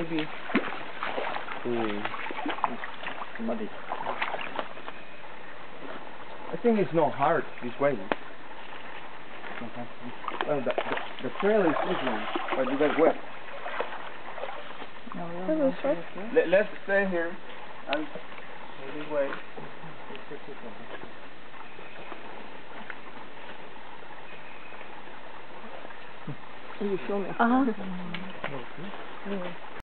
maybe. Muddy. I think it's not hard this way. The trail is this one, but you get wet. Let's stay here and go this way. Can you show me?